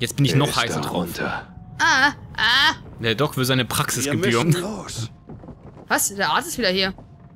Jetzt bin ich noch heißer drauf. Der Doc will seine Praxisgebühr. Was? Der Arzt ist wieder hier.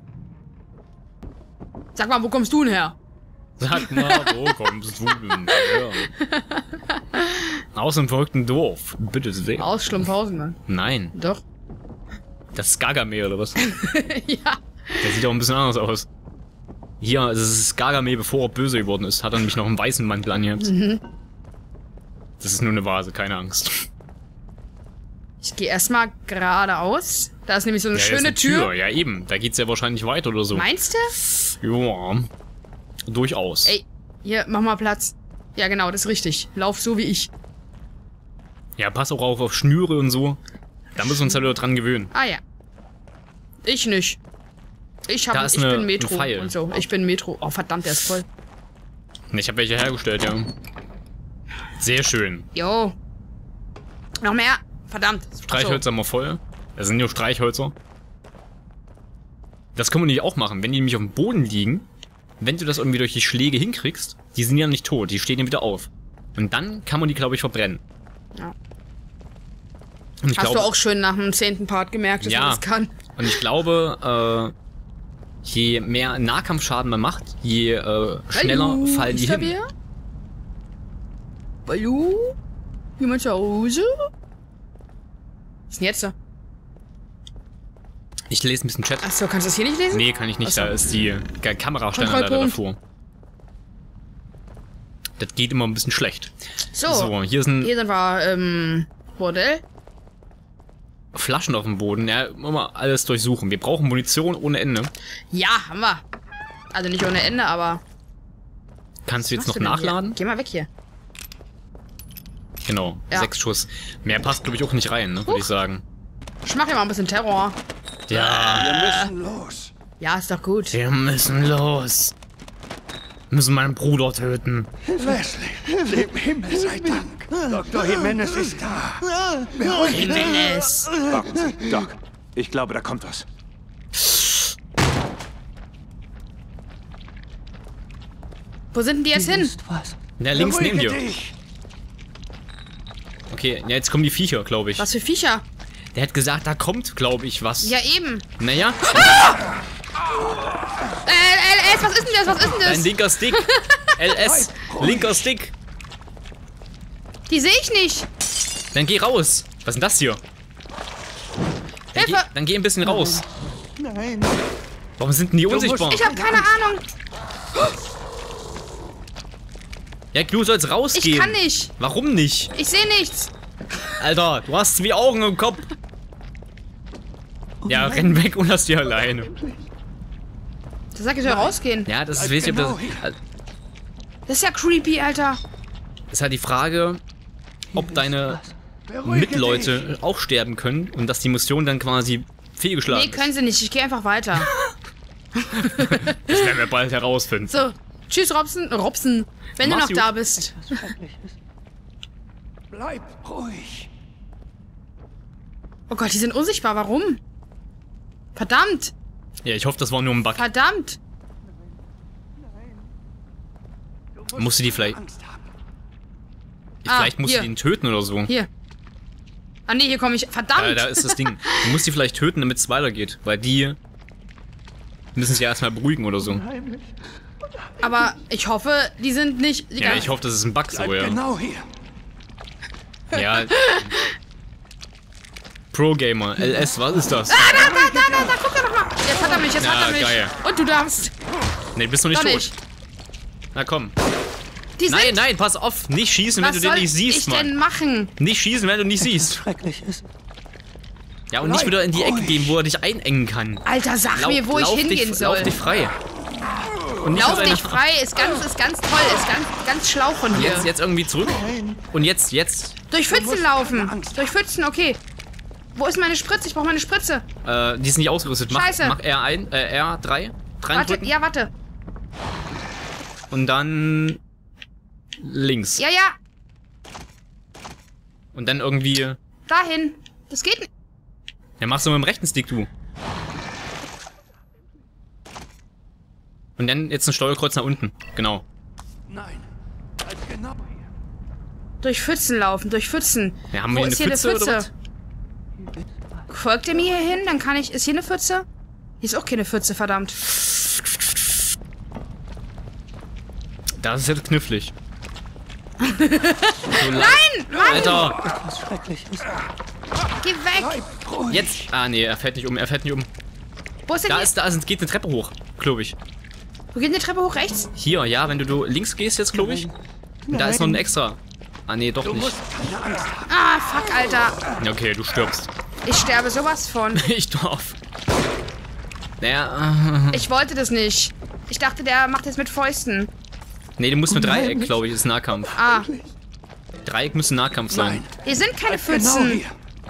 Sag mal, wo kommst du denn her? Sag mal, wo kommst du denn her? Aus dem verrückten Dorf. Bitte sehr. Aus Schlumpfhausen, Mann. Nein. Doch. Das ist Gargamel, oder was? Ja. Der sieht auch ein bisschen anders aus. Hier, das ist Gargamel, bevor er böse geworden ist. Hat er nämlich noch einen weißen Mantel angehabt. Mhm. Das ist nur eine Vase, keine Angst. Ich gehe erstmal geradeaus. Da ist nämlich so eine Ja, schöne Tür. Ja, eben. Da geht's ja wahrscheinlich weiter oder so. Meinst du? Ja. Durchaus. Ey, hier, mach mal Platz. Ja, genau, das ist richtig. Lauf so wie ich. Ja, pass auch auf Schnüre und so. Da müssen wir uns halt wieder dran gewöhnen. Ah ja. Ich nicht. Ich Da ist bin Metro ein Pfeil. und so. Ich bin Metro. Oh, verdammt, der ist voll. Ich habe welche hergestellt, ja. Sehr schön. Jo. Noch mehr. Verdammt. Streichhölzer mal voll. Das sind nur Streichhölzer. Das können wir nämlich auch machen. Wenn die nämlich auf dem Boden liegen, wenn du das irgendwie durch die Schläge hinkriegst, die sind ja nicht tot, die stehen ja wieder auf. Und dann kann man die, glaube ich, verbrennen. Ja. Und ich Hast glaube, du auch schön nach dem 10. Part gemerkt, dass man das kann. Und ich glaube, je mehr Nahkampfschaden man macht, je schneller Hallo, fallen die ist da hin. wer? Hallo? Jemand zu Hause? Was ist denn jetzt da? Ich lese ein bisschen Chat. Achso, kannst du das hier nicht lesen? Nee, kann ich nicht. Achso. Da ist die Kameraständer leider Kontrollpunkt. davor. Das geht immer ein bisschen schlecht. So, hier sind hier sind wir, Bordell. Flaschen auf dem Boden. Ja, immer alles durchsuchen. Wir brauchen Munition ohne Ende. Ja, haben wir. Also nicht ohne Ende, aber... Kannst du jetzt noch Was machst du denn nachladen? hier? Geh mal weg hier. Genau, Ja. 6 Schuss. Mehr passt, glaube ich, auch nicht rein, ne, würde ich sagen. Ich mach hier mal ein bisschen Terror. Ja, Wir müssen los. Ja, ist doch gut. wir müssen los. Wir müssen meinen Bruder töten. Leslie, dem Himmel sei Dank. Dr. Jimenez ist da. Beruhigt ihn. Jimenez. Warten Sie, Doc. Ich glaube, da kommt was. Wo sind denn die jetzt hin? Ja, links neben Beruhige dir. dich. Okay, ja, jetzt kommen die Viecher, glaube ich. Was für Viecher? Der hat gesagt, da kommt, glaube ich, was. Ja, eben. Naja, LS, was ist denn das? Was ist denn dein das? linker Stick. LS, linker Stick. Die sehe ich nicht. Dann geh raus. Was ist denn das hier? Hilfe. Dann geh ein bisschen raus. Nein. Warum sind denn die unsichtbar? Ich habe keine Ahnung. Ja, du sollst rausgehen. Ich kann nicht. Warum nicht? Ich sehe nichts. Alter, du hast 2 Augen im Kopf. Ja, renn weg und lass die alleine. Da sag ich soll rausgehen. Ja, das ist, weiß ich, ob genau das Das ist ja creepy, Alter. ist halt die Frage, ob deine Beruhige Mitleute auch sterben können und dass die Mission dann quasi fehlgeschlagen Nee, können sie nicht. Ich gehe einfach weiter. ist. Das werden wir bald herausfinden. So. Tschüss, Robson. Robson. Wenn du Mach's noch gut. da bist. dich. Bleib ruhig. Oh Gott, die sind unsichtbar. Warum? Verdammt. Ja, ich hoffe, das war nur ein Bug. Verdammt. Musst du die vielleicht... Angst haben. Vielleicht musst hier. du den töten oder so. Hier. Ah nee, hier komme ich. Verdammt. Da ist das Ding. Du musst die vielleicht töten, damit es weitergeht. Weil die müssen sich ja erstmal beruhigen oder so. Heimlich. Aber ich hoffe, die sind nicht... Ja, ich hoffe, das ist ein Bug so, Bleib ja. genau hier. Ja. Pro-Gamer. LS, was ist das? Da, guck doch noch mal. Jetzt hat er mich, jetzt Ja, hat er mich. geil. Und du darfst. Nee, bist du nicht Doch tot. nicht. Na komm. Die Nein, sind... nein, pass auf. Nicht schießen, wenn Was du den soll nicht siehst, ich Mann. denn machen? Nicht schießen, wenn du nicht siehst. Schrecklich ist. Ja, und nicht Bleib wieder in die Ecke ruhig. gehen, wo er dich einengen kann. Alter, sag mir, wo ich hingehen soll. Lauf dich frei. Und nicht Lauf mit dich deiner- frei, ist ganz toll, ist ganz schlau von dir. Jetzt irgendwie zurück. Und jetzt. Durch Pfützen musst laufen. keine Angst Durch Pfützen, okay. Wo ist meine Spritze? Ich brauche meine Spritze. Die ist nicht ausgerüstet. Scheiße. Mach R1, R3. Warte, Reindrücken. ja, warte. Und dann links. Ja, ja, Und dann irgendwie... dahin. Das geht nicht. Ja, machst du mit dem rechten Stick, du. Und dann jetzt ein Steuerkreuz nach unten. Genau. Nein. Bleib genau hier. Durch Pfützen laufen, durch Pfützen. Ja, haben wir Wo hier ist eine hier Pfütze, eine oder Pfütze? Folgt ihr mir hier hin? Dann kann ich... Ist hier eine Pfütze? Hier ist auch keine Pfütze, verdammt. Das ist jetzt knifflig. Nein! Mann! Alter! Was Schreckliches. Geh weg! Jetzt! Ah, nee, er fährt nicht um, er fährt nicht um. Wo ist denn Geht eine Treppe hoch, glaube ich. Wo geht eine Treppe hoch? Rechts? Hier, ja, wenn du links gehst jetzt, glaube ich. Und da ist noch ein extra. Ah, nee, doch nicht. Ah, fuck, Alter. Okay, du stirbst. Ich sterbe sowas von. Ich darf. Naja, Ich wollte das nicht. Ich dachte, der macht jetzt mit Fäusten. nee, du musst mit Dreieck, glaube ich, ist Nahkampf. Ah, Dreieck müsste Nahkampf sein. hier sind keine Genau Pfützen. hier.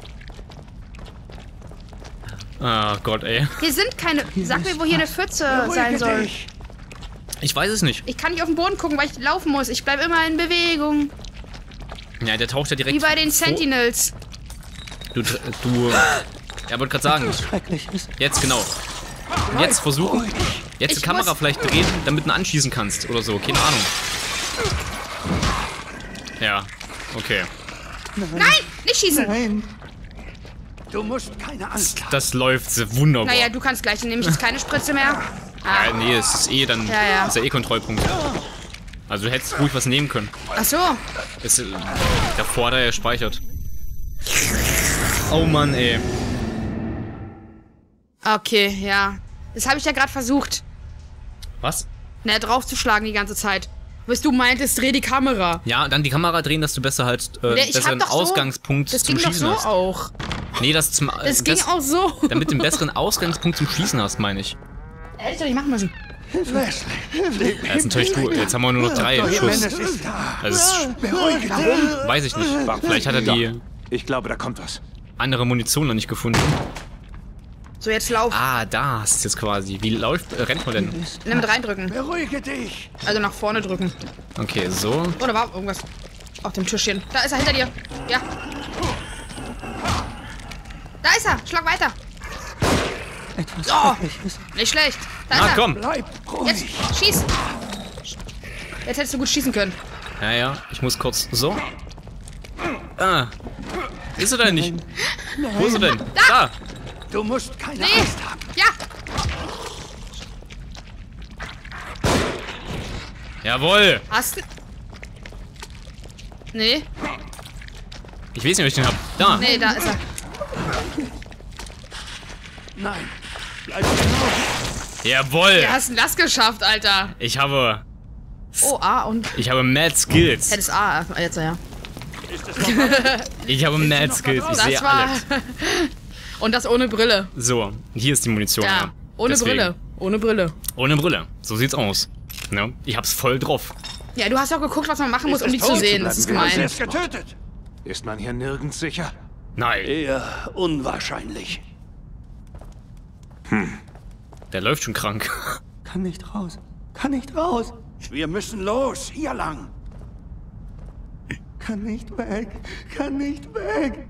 Ah, Gott, ey. Hier sind keine... Sag mir, wo hier eine Pfütze sein Beruhige soll. dich. Ich weiß es nicht. Ich kann nicht auf den Boden gucken, weil ich laufen muss. Ich bleib immer in Bewegung. Ja, der taucht ja direkt Wie bei den vor. Sentinels. Du... Ja, wollte gerade sagen. Was Schreckliches. Jetzt, genau. Und jetzt versuchen... Jetzt die Ich Kamera muss- vielleicht drehen, damit du ihn anschießen kannst oder so. Keine Ahnung. Ja, okay. Nein, nicht schießen. Nein. Du musst keine Angst haben. Das läuft wunderbar. Naja, du kannst gleich. Dann nehme ich jetzt keine Spritze mehr. Ah, Nee, es ist eh dann... Ja, ja. Das ist ja eh Kontrollpunkt. Also du hättest ruhig was nehmen können. ach so. Ist, davor hat er ja speichert. Oh Mann, ey. Okay, ja. Das habe ich ja gerade versucht. Was? Na, draufzuschlagen die ganze Zeit. Bis du meintest, dreh die Kamera. Ja, dann die Kamera drehen, dass du besser halt Ich besser hab einen doch so- Ausgangspunkt Das zum ging doch Schießen so hast. auch. Nee, das zum Das ging auch so. damit du einen besseren Ausgangspunkt zum Schießen hast, meine ich. Hätte ich doch nicht machen müssen. Wesley. Das ist natürlich du. Jetzt haben wir nur noch 3 Dr. Schuss. Jimenez ist da. Also es Beruhige dich. weiß ich nicht. Vielleicht hat er die Ich glaube, da kommt was. andere Munition noch nicht gefunden. So, jetzt lauf. Ah, da ist es jetzt quasi. Wie rennt man denn? Nimm mit reindrücken. Beruhige dich. Also nach vorne drücken. Okay, so. Oder war irgendwas auf dem Tischchen? Da ist er hinter dir. Ja. Da ist er. Schlag weiter. Etwas Oh. Schreckliches. Nicht schlecht. Da Na ist er. komm. Bleib Jetzt ruhig. schieß. Jetzt hättest du gut schießen können. Ja, ja. Ich muss kurz so. Ah. Ist er denn nicht? Wo ist er denn? Da. Du musst keine Nee. Angst haben. Ja. Jawohl. Hast du... Nee. Ich weiß nicht, ob ich den hab. Da. Nee, da ist er. Nein. Bleib genau. Jawohl. Du hast das geschafft, Alter. Ich habe Oh, A und... Mad Skills. Hättest A jetzt, ja. Ich habe Mad Skills. Ich Das sehe war... alles. Und das ohne Brille. So, hier ist die Munition. Ja. Ja. Ohne Deswegen. Brille. Ohne Brille. Ohne Brille. So sieht's aus. Ne? Ich hab's voll drauf. Ja, du hast auch geguckt, was man machen muss, um Es die ist zu tot sehen. Das ist bleiben. gemein. Er ist getötet. Ist man hier nirgends sicher? Nein, Eher unwahrscheinlich. der läuft schon krank. Kann nicht raus. Kann nicht raus. Wir müssen los. Hier lang. Kann nicht weg. Kann nicht weg.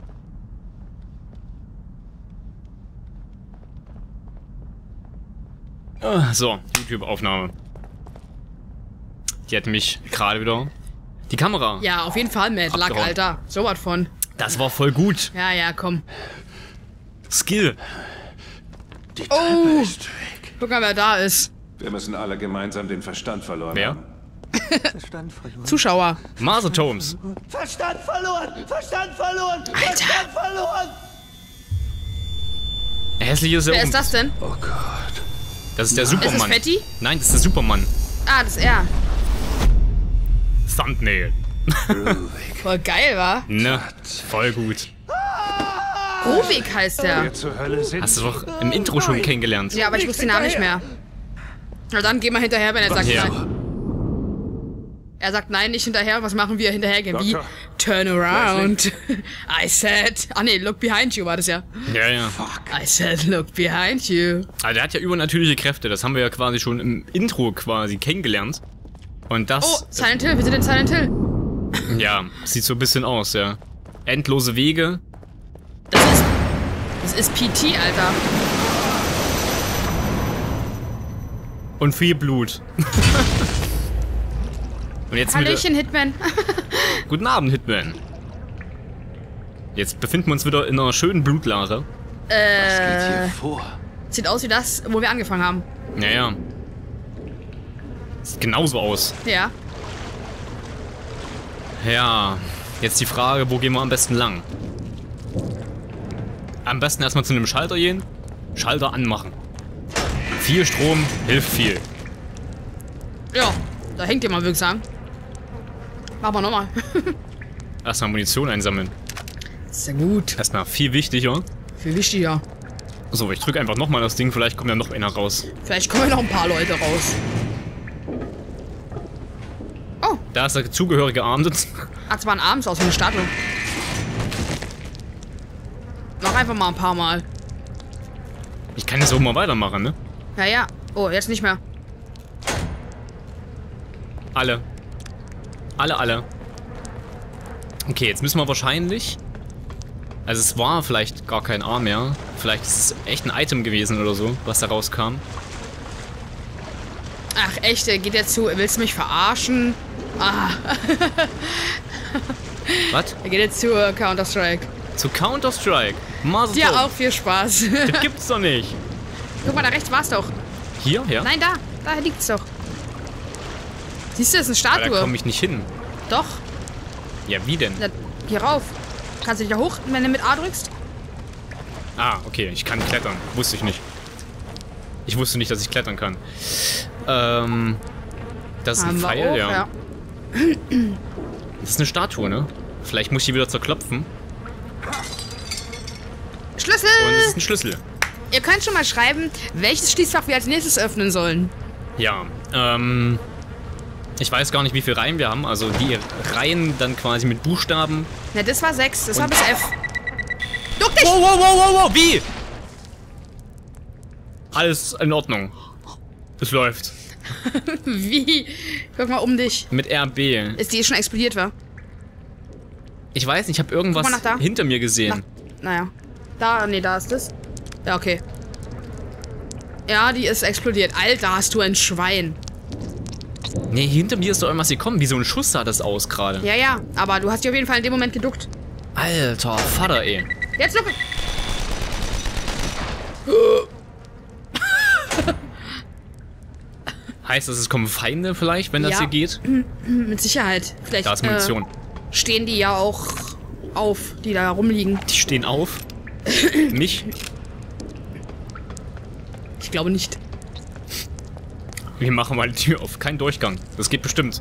So, YouTube-Aufnahme. Die hat mich gerade wieder... Die Kamera. Ja, auf jeden Fall, Mad Luck, Abgehauen. Alter. So was von. Das war voll gut. Ja, ja, komm. Skill. Die Oh. Treppe ist weg. Guck mal, wer da ist. Wir müssen alle gemeinsam den Verstand verloren Wer? haben. Verstand verloren. Zuschauer. Martha Tomes. Verstand verloren. Verstand verloren. Verstand verloren. Hässlich ist er Wer oben. ist das denn? Oh Gott. Das ist der Ist Supermann. das Fetti? Nein, das ist der Supermann. Ah, das ist er. Thumbnail. Voll geil, wa? Ne? Voll gut. Ruvik heißt der. Wer zur Hölle sind Hast du doch im Intro schon kennengelernt. Ja, aber ich wusste den Namen nicht mehr. Na dann geh mal hinterher, wenn er sagt Ja. nein. Er sagt nein, nicht hinterher. Was machen wir? Hinterher gehen. Wie? Doktor. Turn around. I said. Ah nee, look behind you war das ja. Ja, ja. I said, look behind you. Also der hat ja übernatürliche Kräfte. Das haben wir ja quasi schon im Intro quasi kennengelernt. Und Oh, das, Silent Hill. Wir sind in Silent Hill. ja, sieht so ein bisschen aus, ja. Endlose Wege. Das ist PT, Alter. Und viel Blut. Und jetzt Hallöchen, Hitman. Guten Abend, Hitman. Jetzt befinden wir uns wieder in einer schönen Blutlache. Was geht hier vor? Sieht aus wie das, wo wir angefangen haben. Naja. Sieht genauso aus. Ja. Ja. Jetzt die Frage, wo gehen wir am besten lang? Am besten erstmal zu einem Schalter gehen. Schalter anmachen. Viel Strom hilft viel. Ja, da hängt jemand wirksam. Machen wir nochmal. Erstmal Munition einsammeln. Sehr gut. Erstmal viel wichtiger. Viel wichtiger. So, ich drücke einfach nochmal das Ding, vielleicht kommt ja noch einer raus. Vielleicht kommen noch ein paar Leute raus. Oh. Da ist der zugehörige Arm. Ach, zwar ein abends aus wie eine Statue. Mach einfach mal ein paar Mal. Ich kann jetzt auch mal weitermachen, ne? Ja, ja. Oh, jetzt nicht mehr. Alle. Alle. Okay, jetzt müssen wir wahrscheinlich... Also es war vielleicht gar kein Arm mehr. Vielleicht ist es echt ein Item gewesen oder so, was da rauskam. Ach, echt? Geht der zu... Willst du mich verarschen? Ah. Was? Er geht jetzt zu Counter-Strike. Zu Counter-Strike? Dir auch viel Spaß. Das gibt's doch nicht. Guck mal, da rechts war's doch. Hier? Ja? Nein, da. Da liegt's doch. Siehst du, das ist eine Aber da Statue. komme ich nicht hin. Doch. Ja, wie denn? Da, hier rauf. Kannst du dich da hoch, wenn du mit A drückst? Ah, okay, ich kann klettern. Wusste ich nicht. Ich wusste nicht, dass ich klettern kann. Das ist ein Haben wir Pfeil, auch, ja. Das ist eine Statue, ne? Vielleicht muss ich die wieder zerklopfen. Schlüssel! Und es ist ein Schlüssel. Ihr könnt schon mal schreiben, welches Schließfach wir als nächstes öffnen sollen. Ja, ich weiß gar nicht, wie viele Reihen wir haben. Also die Reihen dann quasi mit Buchstaben. Na, das war 6. Das war bis F. Duck dich! Wow, wie? Alles in Ordnung. Es läuft. Wie? Guck mal um dich. Mit RB. Ist die schon explodiert, wa? Ich weiß nicht, ich habe irgendwas Guck mal nach da. hinter mir gesehen. Naja. Da, nee, da ist das. Ja, okay. Ja, die ist explodiert. Alter, hast du ein Schwein. Nee, hinter mir ist doch irgendwas gekommen. Wie so ein Schuss sah das aus gerade. Ja, ja, aber du hast dich auf jeden Fall in dem Moment geduckt. Alter, Vater, ey. Jetzt noch. Heißt das, es kommen Feinde vielleicht, wenn das Ja. hier geht? Mit Sicherheit. Vielleicht Da ist Munition. stehen die ja auch auf, die da rumliegen. Die stehen auf. Mich? Ich glaube nicht. Wir machen mal die Tür auf. Kein Durchgang. Das geht bestimmt.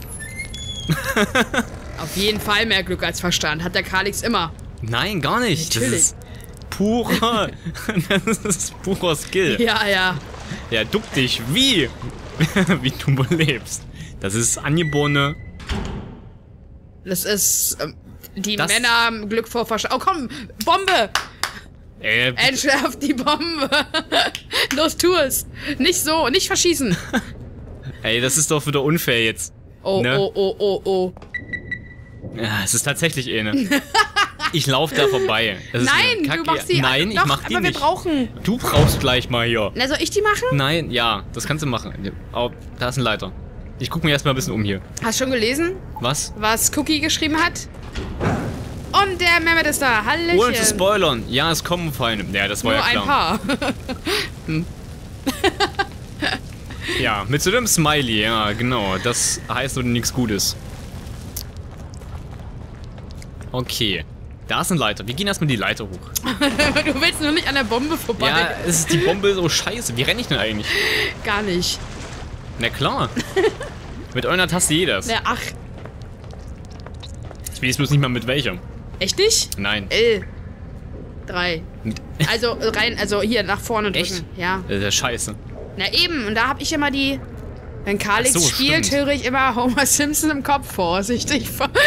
Auf jeden Fall mehr Glück als Verstand. Hat der Kalix immer. Nein, gar nicht. Natürlich. Das ist purer... das ist purer Skill. Ja, ja. Ja, duck dich. Wie? Wie du überlebst. Das ist angeborene... Das ist die Das- Männer haben Glück vor Verstand. Oh komm, Bombe! Entschärft die Bombe! Los, tu es! Nicht so, nicht verschießen! ey, das ist doch wieder unfair jetzt. Oh, Ne? oh. Ja, es ist tatsächlich eine. Ich laufe da vorbei. Das ist Nein, eine Kacke. du machst die. Nein, Doch, ich mach die aber nicht. wir brauchen. Du brauchst gleich mal hier. Na, soll ich die machen? Nein, ja, das kannst du machen. Oh, da ist ein Leiter. Ich guck mir erstmal ein bisschen um hier. Hast du schon gelesen, Was? was Cookie geschrieben hat? Und der Mehmet ist da. Hallöchen. Ohne zu spoilern. Ja, es kommen Feinde. Ja, das war Nur ja ein klar. paar. Ja, mit so einem Smiley, ja, genau. Das heißt nur nichts Gutes. Okay. Da ist ein Leiter. Wir gehen erstmal die Leiter hoch. Du willst nur nicht an der Bombe vorbei. Ja, es ist die Bombe so scheiße. Wie renne ich denn eigentlich? Gar nicht. Na klar. Mit einer Taste jedes. Na, ach, Ich weiß bloß nicht mal mit welcher. echt nicht? Nein. L. 3. Mit Also rein, also hier nach vorne drücken. Echt? Ja. Das ist ja scheiße. Na eben, und da hab ich immer die. Wenn Kalix Ach so, spielt, stimmt. höre ich immer Homer Simpson im Kopf vorsichtig.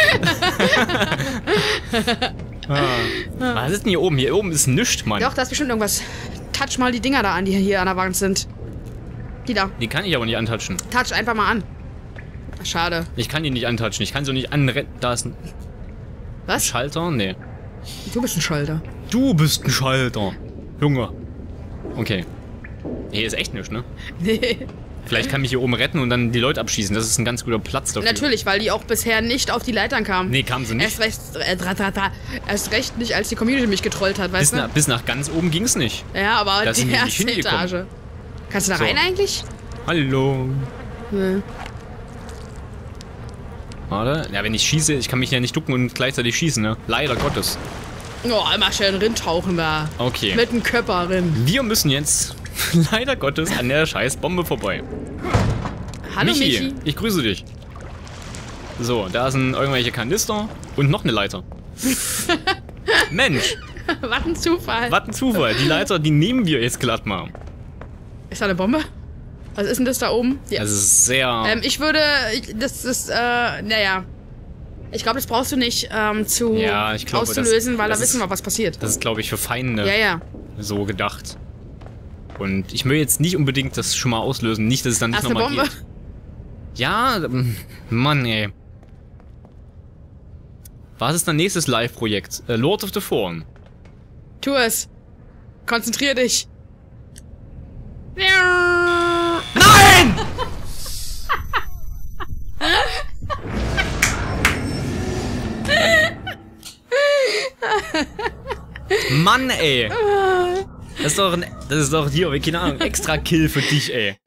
Was ist denn hier oben? Hier oben ist nichts, Mann. Doch, da ist bestimmt irgendwas. Touch mal die Dinger da an, die hier an der Wand sind. Die da. Die kann ich aber nicht antatschen. Touch einfach mal an. Ach, schade. Ich kann die nicht antatschen. Ich kann so nicht anrennen. Da ist ein Was? Schalter? Nee. Du bist ein Schalter. Du bist ein Schalter. Junge. Okay. Hier ist echt nichts, ne? Nee. Vielleicht kann ich mich hier oben retten und dann die Leute abschießen. Das ist ein ganz guter Platz dafür. Natürlich, weil die auch bisher nicht auf die Leitern kamen. Nee, kamen sie nicht. Erst recht nicht, als die Community mich getrollt hat, weißt du? Bis nach ganz oben ging es nicht. Ja, aber Da sind die die nicht erste hingekommen. Etage. Kannst du da So. rein eigentlich? Hallo. Nee. Warte. Ja, wenn ich schieße, ich kann mich ja nicht ducken und gleichzeitig schießen, ne? Leider Gottes. Oh, einmal schön rintauchen da. Okay. Mit dem Köpper rin. Wir müssen jetzt, leider Gottes, an der scheiß Bombe vorbei. Hallo Michi. Ich grüße dich. So, da sind irgendwelche Kanister und noch eine Leiter. Mensch, Was ein Zufall. was ein Zufall. Die Leiter, die nehmen wir jetzt glatt mal. Ist da eine Bombe? Was ist denn das da oben? Ja. Also es ist sehr... Ich würde, das ist, naja. Ich glaube, das brauchst du nicht Ja, ich glaube, auszulösen, weil da das wissen ist- wir, was passiert. Das ist, glaube ich, für Feinde Ja. so gedacht. Und ich will jetzt nicht unbedingt das schon mal auslösen. Nicht, dass es dann nicht Hast du eine nochmal Bombe? geht. Ja, Mann, ey. Was ist dein nächstes Live-Projekt? Lord of the Fallen. Tu es. Konzentrier dich. Nein! Mann, ey. Das ist doch hier, keine Ahnung, extra Kill für dich, ey.